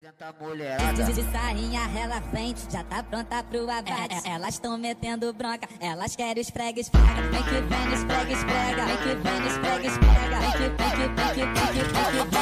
senta mulherada. De sainha, ela vem, já tá pronta pro abate. Elas tão metendo bronca, elas querem esfrega, esfrega. Vem que vem, esfrega, esfrega. Vem que vem, esfrega, esfrega. Vem que